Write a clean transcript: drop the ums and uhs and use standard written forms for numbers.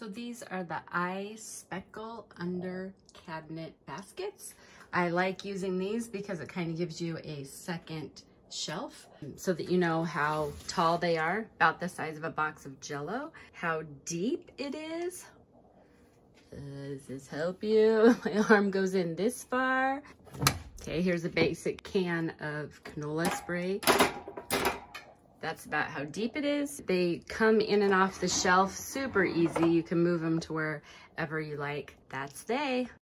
So these are the iSPECLE under cabinet baskets. I like using these because it kind of gives you a second shelf so that you know how tall they are, about the size of a box of Jell-O, how deep it is. Does this help you? My arm goes in this far. Okay, here's a basic can of canola spray. That's about how deep it is. They come in and off the shelf super easy. You can move them to wherever you like. That's they.